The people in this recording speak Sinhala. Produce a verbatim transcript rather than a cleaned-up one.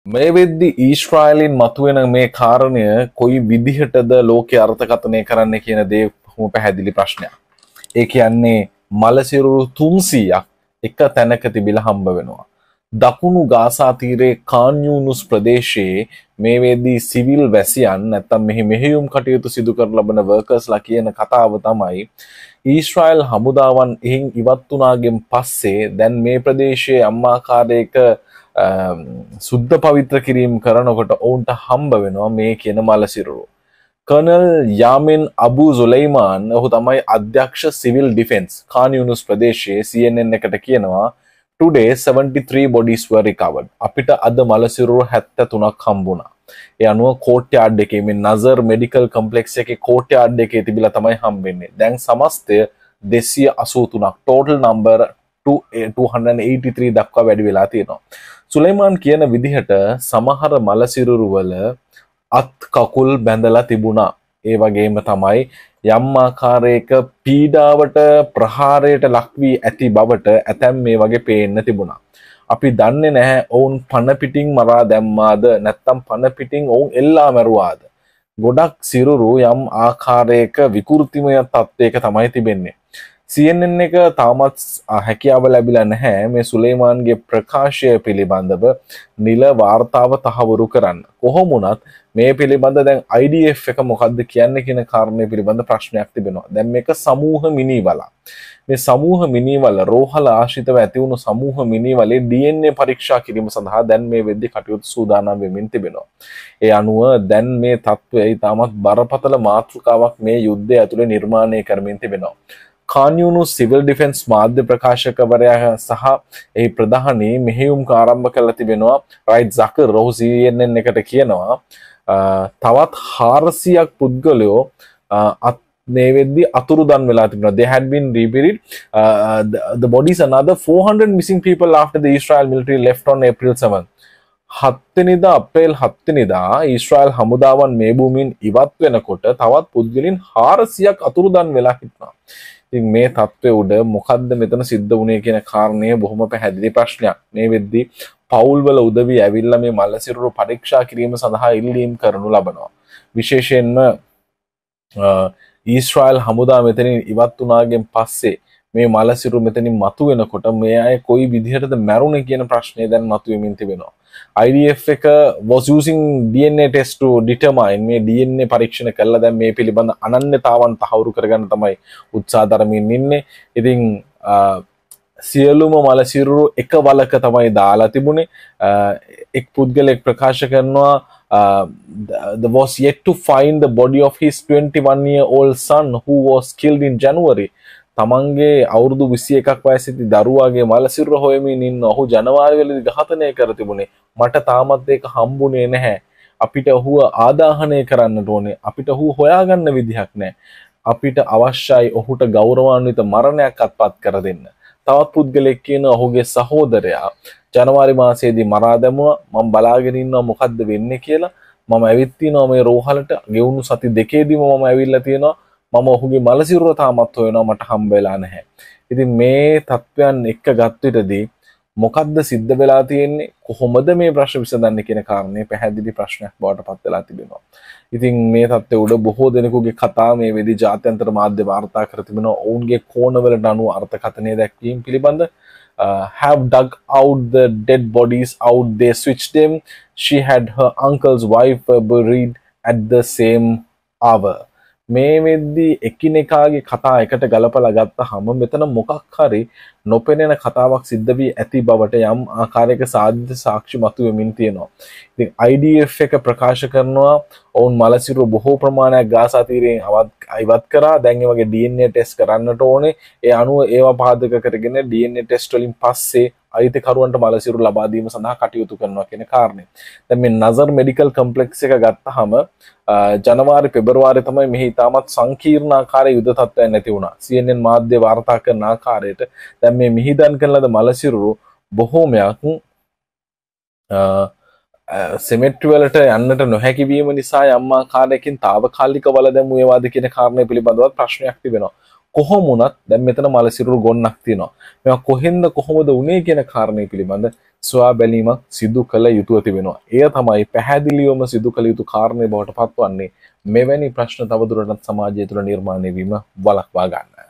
මේ වෙද්දි ඊශ්‍රායලින් මතුවෙන මේ කාරණය කොයි විදිහටද ලෝකයේ අර්ථකථනය කරන්න කියන දේ බොහොම පැහැදිලි ප්‍රශ්නයක්. ඒ කියන්නේ මලසිරුරු තුන්සීයක් එක තැනක තිබිලා හම්බ වෙනවා. දකුණු ගාසා තීරයේ කාන් යූනුස් ප්‍රදේශයේ මේ වෙද්දී සිවිල් වැසියන් නැත්තම් මෙහි මෙහෙයුම් කටයුතු සිදු කර ලබන වර්කර්ස්ලා කියන කතාව තමයි ඊශ්‍රායල් හමුදාවන් එහින් ඉවත් වුණාගෙන් පස්සේ දැන් මේ ප්‍රදේශයේ අම්මාකාරයක සුද්ධ පවිත්‍ර කිරීම කරනකොට ඔවුන්ට හම්බ වෙනවා මේ කියන මලසිරුරු. කර්නල් යාමින් අබු සුලයිමාන් ඔහු තමයි අධ්‍යක්ෂ සිවිල් ඩිෆෙන්ස් කාන් යූනුස් ප්‍රදේශයේ C N N එකට කියනවා today seventy-three bodies were recovered. අපිට අද මලසිරුරු හැත්තෑ තුනක් හම්බුණා. ඒ අනුව කෝට්යාඩ් එකේ මේ නසර් මෙඩිකල් කොම්ප්ලෙක්ස් එකේ කෝට්යාඩ් එකේ තිබිලා තමයි හම්බෙන්නේ. දැන් සමස්තය දෙසිය අසූ තුනක් total number two hundred eighty-three දක්වා වැඩි වෙලා තියෙනවා. සුලයිමාන් කියන විදිහට සමහර මලසිරුරු වල අත් කකුල් බැඳලා තිබුණා. ඒ වගේම තමයි යම් ආකාරයක පීඩාවට ප්‍රහාරයට ලක් වී ඇති බවට ඇතැම් මේ වගේ පේන්න තිබුණා. අපි දන්නේ නැහැ ඔවුන් පන පිටින් මරා දැම්මාද නැත්නම් පන පිටින් ඔවුන් එල්ලා මැරුවාද. ගොඩක් සිරුරු යම් ආකාරයක විකෘතිමය තත්ත්වයක තමයි තිබෙන්නේ. C N N එක තාමත් හැකියාව ලැබිලා නැහැ මේ සුලයිමාන්ගේ ප්‍රකාශය පිළිබඳව නිල වාර්තාව තහවුරු කරන්න. කොහොම වුණත් මේ පිළිබඳ දැන් I D F එක මොකද්ද කියන්නේ කියන කාරණේ පිළිබඳ ප්‍රශ්නයක් තිබෙනවා. දැන් මේක සමූහ මිනීවල. මේ සමූහ මිනීවල රෝහල ආශ්‍රිතව ඇති වුණු සමූහ මිනීවලේ D N A පරීක්ෂා කිරීම සඳහා දැන් මේ වෙද්දී කටයුතු සූදානම් වෙමින් තිබෙනවා. ඒ අනුව දැන් මේ තත්ත්වය ඊටමත් බරපතල මාතෘකාවක් මේ යුද්ධය ඇතුලේ නිර්මාණය කරමින් තිබෙනවා. කාන් යූනුස් සිවිල් ඩිෆෙන්ස් මාධ්‍ය ප්‍රකාශකවරයා සහ එහි ප්‍රධානී මෙහෙයුම් ආරම්භ කළ තිබෙනවා. රයිට් සකර් රෝහ් C N N එකට කියනවා තවත් හාරසියක් පුද්ගලයෝ මේ වෙද්දී අතුරුදන් වෙලා තිබෙනවා. They had been reburied. Uh, the, the bodies another four hundred missing people after the Israel military left on April seventh. හත්වෙනිදා අප්‍රේල් හත්වෙනිදා ඊශ්‍රායල් හමුදාවන් මේ භූමියෙන් ඉවත් වෙනකොට තවත් පුද්ගලයන් හාරසියක් අතුරුදන් වෙලා හිටනවා. ඉතින් මේ තත්ත්වය උඩ මොකද්ද මෙතන සිද්ධ වුණේ කියන කාරණය බොහොම පැහැදිලි ප්‍රශ්නයක්. මේ වෙද්දී පවුල් වල උදවිය ඇවිල්ලා මේ මලසිරුරු පරීක්ෂා කිරීම සඳහා ඉල්ලීම් කරනු ලබනවා. විශේෂයෙන්ම ඊශ්‍රායල් හමුදා මෙතනින් ඉවත් වුණාගෙන් පස්සේ මේ මලසිරුරු මෙතනින් මතුවෙනකොට මේ අය කොයි විදිහටද මැරුණේ කියන ප්‍රශ්නේ දැන් මතුවෙමින් තිබෙනවා. I D F එක was using D N A test to determine මේ D N A පරීක්ෂණ කළා දැන් මේ පිළිබඳ අනන්‍යතාවන් තහවුරු කරගන්න තමයි උත්සාහ දරමින් ඉන්නේ. ඉතින් සියලුම මලසිරුරු එක වලක තමයි දාලා තිබුණේ. එක් පුද්ගලෙක් ප්‍රකාශ කරනවා Uh, the was yet to find the body of his twenty-one year old son who was killed in January. තමන්ගේ අවුරුදු විසි එකක් වයසේදී දරුවාගේ මලසිරුර හොයමින් ඉන්න ඔහු ජනවාරි වලදී ඝාතනය කර තිබුණේ. මට තාමත් ඒක හම්බුනේ නැහැ. අපිට ඔහුව ආදාහනය කරන්නට ඕනේ. අපිට ඔහු හොයාගන්න විදිහක් නැහැ. අපිට අවශ්‍යයි ඔහුට ගෞරවාන්විත මරණයක් අත්පත් කර දෙන්න. තවත් පුද්ගලෙක් කියන ඔහුගේ සහෝදරයා ජනවාරි මාසයේදී මරා දැමුවා. මම බලාගෙන ඉන්නවා මොකද්ද වෙන්නේ කියලා. මම ඇවිත් තිනවා මේ රෝහලට. ගෙවුණු සති දෙකේදීම මම ඇවිල්ලා තියෙනවා. මම ඔහුගේ මලසිරුර තාමත් හොයනවා මට හම්බ වෙලා නැහැ. ඉතින් මේ තත්වයන් එක්ක ගත් විටදී මොකද්ද සිද්ධ වෙලා තියෙන්නේ? කොහොමද මේ ප්‍රශ්න විසඳන්නේ කියන කාරණේ පැහැදිලි ප්‍රශ්නයක් බවට පත් වෙලා තිබෙනවා. ඉතින් මේ තත්ත්වය උඩ බොහෝ දෙනෙකුගේ කතා මේ වෙදි ජාත්‍යන්තර මාධ්‍ය වාර්තා කර තිබෙනවා. ඔවුන්ගේ කෝණවලට අනුව අර්ථකථනය දැක්වීම පිළිබඳ Uh, have dug out the dead bodies out, they switched them. She had her uncle's wife uh, buried at the same hour. මේ වෙද්දී එකිනෙකාගේ කතා එකට ගලපලා ගත්තාම මෙතන මොකක් හරි නොපෙනෙන කතාවක් සිද්ධ වී ඇති බවට යම් ආකාරයක සාධ්‍ය සාක්ෂි මතුවෙමින් තියෙනවා. ඉතින් I D F එක ප්‍රකාශ කරනවා ඔවුන් මලසිරුරු බොහෝ ප්‍රමාණයක් ගාසා තීරයෙන් ඉවත් කරා. දැන් ඒ වගේ D N A ටෙස්ට් කරන්නට ඕනේ. ඒ අනුව ඒවා පාදක කරගෙන D N A ටෙස්ට් වලින් පස්සේ අයිතිකරුවන්ට මලසිරුරු ලබා දීම සඳහා කටයුතු කරනවා කියන කාරණේ. දැන් මේ නසර් මෙඩිකල් කොම්ප්ලෙක්ස් එක ගත්තාම ජනවාරි පෙබරවාරි තමයි මෙහි ඉතාමත් සංකීර්ණ ආකාරයේ යුද තත්ත්වයන් නැති වුණා. C N N මාධ්‍ය වාර්තා කරන ආකාරයට දැන් මේ මිහිදන් කරන ලද මලසිරුරු බොහෝමයක් සෙමෙට්‍රි වලට යන්නට නොහැකි වීම නිසා යම් ආකාරයකින් తాවකාලික වල දැමු ඒවාද කියන කාරණය පිළිබඳව ප්‍රශ්නයක් තිබෙනවා. කොහොම වුණත් දැන් මෙතන මල සිරුරු ගොන්නක් තියෙනවා. මේවා කොහෙන්ද කොහොමද උනේ කියන කාරණේ පිළිබඳ සොයා බැලීමක් සිදු කළ යුතුව තිබෙනවා. එය තමයි පැහැදිලිවම සිදු කළ යුතු කාරණේ බවට පත්වන්නේ මෙවැනි ප්‍රශ්න තවදුරටත් සමාජය තුළ නිර්මාණය වීම වළක්වා ගන්න.